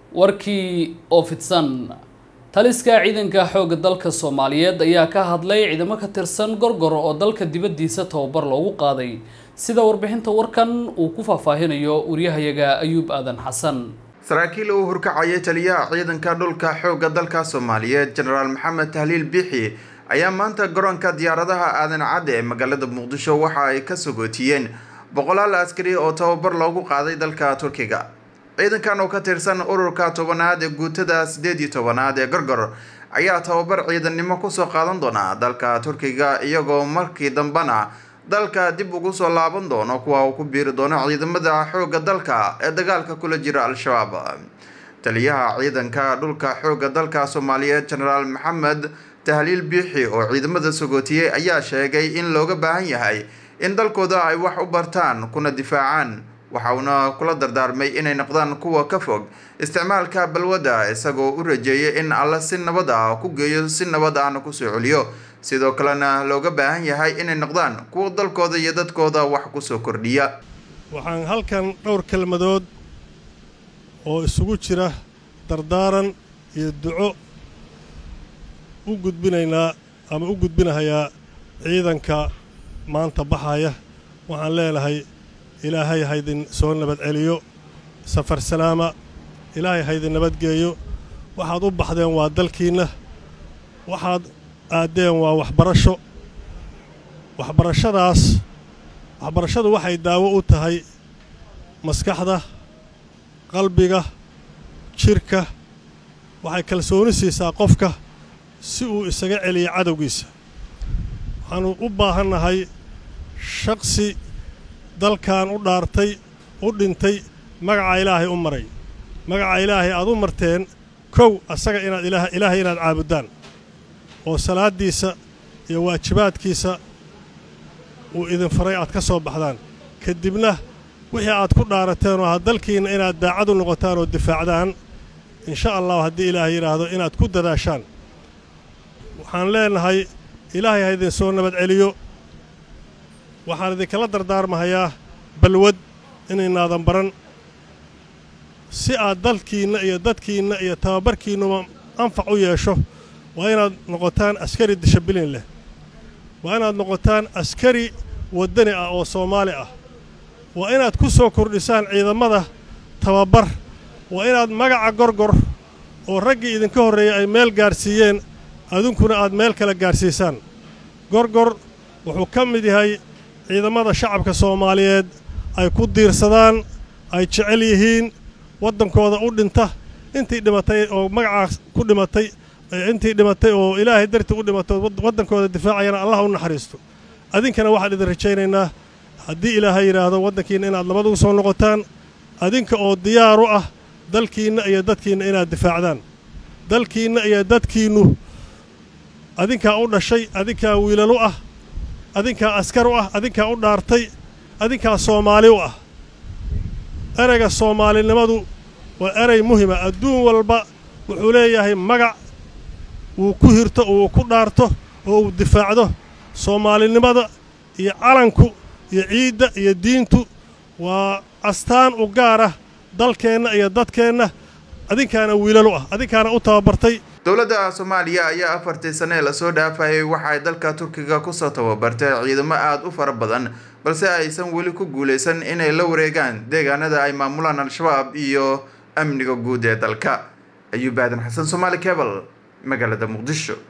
warkii oo fidsan taliska ciidanka xoogga dalka Soomaaliyeed ayaa ka hadlay ciidamo ka tirsan gorgor oo dalka dibadiisa tababar loogu qaaday sida warbixinta warkan uu ku faahfaahinayo wariyahayaga Ayuub Aadan Xasan. saraakiil uu hurkacayay taliyaha ciidanka dhulka xoogga dalka Soomaaliyeed General Maxamed Tahliil Bixi ayaa maanta garoonka diyaaradaha Aadan Cadde ee magaalada Muqdisho waxa ay ka sogootiyeen boqolaal askari oo tababar loogu qaaday dalka Turkiga. ciidankan oo ka tirsan ururka 10aad ee guutada 18aad ee gorgor ayaa tababar ciidannimo ku soo qaadan doona dalka Turkiga iyagoo markii dambana dalka dib ugu soo laaban doono kuwa uu ku biiri doono ciidamada xoogga dalka ee dagaalka kula jira Al-Shabaab. taliyaha ciidanka dhulka xoogga dalka Soomaaliyeed General Maxamed Tahliil Bixi oo ciidamada sogootiyay ayaa sheegay in looga baahan yahay in dalkooda ay wax u bartaan kuna difaacaan waxauna kula dardaarmay inay noqdaan kuwa ka fog isticmaalka balwada isagoo u rajeeyay in alla si nabad ah ku geeyo si nabad ah ku soo celiyo sidoo kalena looga baahan yahay inay noqdaan kuwa dalkooda iyo dadkooda wax ku soo kordhiya. waxaan halkan dhowr kelmadood oo isugu jira dardaaran iyo duco u gudbinaynaa ama u gudbinayaa ciidanka maanta baxaya. waxaan leenahay ilaahay haydin soo nabad celiyo safar salaama ilaahay haydin nabad geeyo waxaad u baxdeen waa dalkiina waxaad aadeen waa waxbarashadu waxay daawo u tahay maskaxda qalbiga jirka waxay kalsooni siisaa qofka si uu isaga celiyo cadowgiisa. waxaanu u baahannahay shaqsi dalkan u dhaartay u dhintay magaca ilaahay u maray magaca ilaahay aad u marteen kow asaga inaad ilaahay inaad caabudaan oo salaadiisa iyo waajibaadkiisa uu idin faray aad ka soo baxdaan kadibna wixii aad ku dhaarateen oo dalkiina inaad daacad u noqotaan oo difaacdaan insha Allah haddii ilaahay yiraahdo inaad ku dadaashaan. waxaan leenahay ilaahay ha idin soo nabad celiyo. waxaan idinkala dardaarmahayaa balwad inaynaadan baran si aad dalkiinna iyo dadkiinna iyo tababarkiinnuba anfac u yeesho waa inaad noqotaan askari dishibilin leh waa inaad noqotaan askari waddani ah oo Soomaali ah waa inaad ku soo kordhisaan ciidamada tababar waa inaad magaca gorgor oo raggii idinka horreeyay ay meel gaarsiiyeen adunkuna aad meel kala gaarsiisaan. gorgor wuxuu ka mid yahay ciidamada shacabka Soomaaliyeed ay ku diirsadaan ay jecel yihiin waddankooda u dhinta intii dhimatay oo magacaas ku dhimatay intii dhimatay oo ilaahay dartii u dhimatay waddankooda difaacayana Allah u naxariisto. adinkana waxaan idin rajaynaynaa haddii ilaahay yiraahdo waddankiina inaad nabad ugu soo noqotaan adinka oo diyaar u ah dalkiina iyo dadkiina inaad difaacdaan. dalkiina iyo dadkiinu adinka u dhashay adinka wiilal u ah adinka askar u ah adinka u dhaartay adinka Soomaali u ah. erayga Soomaalinimadu waa eray muhiim ah adduun walba wuxuu leeyahay magac uu ku hirto oo ku dhaarto oo uu difaacdo. Soomaalinimada iyo calanku iyo ciidda iyo diintu waa astaan u gaar ah dalkeenna iyo dadkeenna adinkaana wiilal u ah adinkaana u tababartay. dowladda Soomaaliya ayaa 4 sano la soo dhaafay waxa ay dalka Turkiga ku soo tababartay ciidamo aad u fara badan balse aysan weli ku guuleysan inay la wareegaan deegaanada ay maamulaan Al-Shabaab iyo amniga guud ee dalka. Ayuub Aadan Xasan, Somali Cable, magaalada Muqdisho.